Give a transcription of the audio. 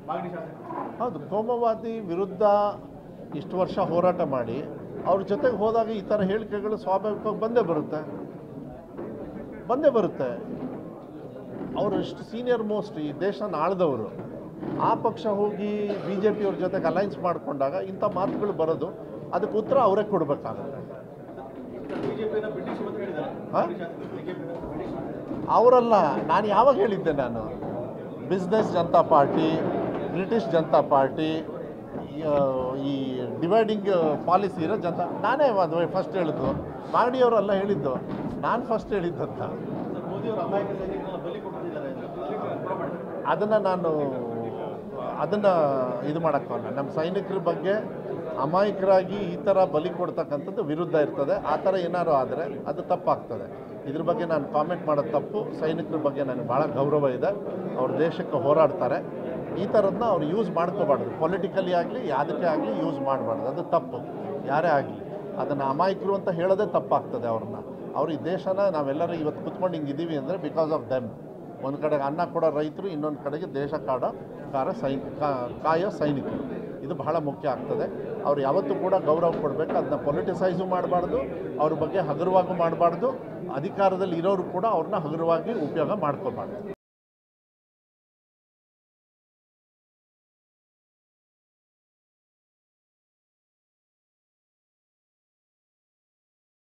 ಹೌದು, ಕೋಮುವಾದಿ ವಿರುದ್ಧ ಇಷ್ಟು ವರ್ಷ ಹೋರಾಟ ಮಾಡಿ ಅವ್ರ ಜೊತೆಗೆ ಹೋದಾಗ ಈ ಥರ ಹೇಳಿಕೆಗಳು ಸ್ವಾಭಾವಿಕವಾಗಿ ಬಂದೇ ಬರುತ್ತೆ. ಅವರು ಇಷ್ಟು ಸೀನಿಯರ್ ಮೋಸ್ಟ್ ಈ ದೇಶನ ಆಳ್ದವರು, ಆ ಪಕ್ಷ ಹೋಗಿ BJP ಅವ್ರ ಜೊತೆಗೆ ಅಲೈನ್ಸ್ ಮಾಡಿಕೊಂಡಾಗ ಇಂಥ ಮಾತುಗಳು ಬರೋದು, ಅದಕ್ಕೆ ಉತ್ತರ ಅವರೇ ಕೊಡಬೇಕಾಗುತ್ತೆ. ಅವರಲ್ಲ, ನಾನು ಯಾವಾಗ ಹೇಳಿದ್ದೆ, ನಾನು business Janata party, British Janata party, ಈ ಡಿವೈಡಿಂಗ್ ಪಾಲಿಸಿ ಇರೋ ಜನತಾ, ನಾನೇ ಅದು ಫಸ್ಟ್ ಹೇಳಿದ್ದು. ಮಾಗಡಿಯವರೆಲ್ಲ ಹೇಳಿದ್ದು, ನಾನು ಫಸ್ಟ್ ಹೇಳಿದ್ದಂತ. ಅದನ್ನು ಇದು ಮಾಡೋಕ್ಕಲ್ಲ. ನಮ್ಮ ಸೈನಿಕರ ಬಗ್ಗೆ ಅಮಾಯಕರಾಗಿ ಈ ಥರ ಬಲಿ ಕೊಡ್ತಕ್ಕಂಥದ್ದು ವಿರುದ್ಧ ಇರ್ತದೆ. ಆ ಥರ ಏನಾದ್ರು ಆದರೆ ಅದು ತಪ್ಪಾಗ್ತದೆ. ಇದ್ರ ಬಗ್ಗೆ ನಾನು ಕಾಮೆಂಟ್ ಮಾಡೋದು ತಪ್ಪು. ಸೈನಿಕರ ಬಗ್ಗೆ ನನಗೆ ಭಾಳ ಗೌರವ ಇದೆ. ಅವ್ರ ದೇಶಕ್ಕೆ ಹೋರಾಡ್ತಾರೆ. ಈ ಥರದನ್ನ ಅವ್ರು ಯೂಸ್ ಮಾಡ್ಕೋಬಾರ್ದು. ಪೊಲಿಟಿಕಲಿ ಆಗಲಿ ಯಾವುದಕ್ಕೆ ಆಗಲಿ ಯೂಸ್ ಮಾಡಬಾರ್ದು. ಅದು ತಪ್ಪು. ಯಾರೇ ಆಗಲಿ ಅದನ್ನು ಅಮಾಯಕರು ಅಂತ ಹೇಳೋದೇ ತಪ್ಪಾಗ್ತದೆ ಅವ್ರನ್ನ. ಅವ್ರು ಈ ದೇಶನ ನಾವೆಲ್ಲರೂ ಇವತ್ತು ಕುತ್ಕೊಂಡು ಹಿಂಗಿದ್ದೀವಿ ಅಂದರೆ ಬಿಕಾಸ್ ಆಫ್ ದೆಮ್. ಒಂದು ಕಡೆಗೆ ಅನ್ನ ಕೊಡೋ ರೈತರು, ಇನ್ನೊಂದು ಕಡೆಗೆ ದೇಶ ಕಾಯೋ ಸೈನಿಕರು. ಇದು ಬಹಳ ಮುಖ್ಯ ಆಗ್ತದೆ. ಅವ್ರು ಯಾವತ್ತೂ ಕೂಡ ಗೌರವ ಕೊಡಬೇಕು. ಅದನ್ನ ಪೊಲಿಟಿಸೈಸು ಮಾಡಬಾರ್ದು, ಅವ್ರ ಬಗ್ಗೆ ಹಗುರವಾಗೂ ಮಾಡಬಾರ್ದು. ಅಧಿಕಾರದಲ್ಲಿ ಇರೋರು ಕೂಡ ಅವ್ರನ್ನ ಹಗುರವಾಗಿ ಉಪಯೋಗ ಮಾಡ್ಕೋಬಾರ್ದು.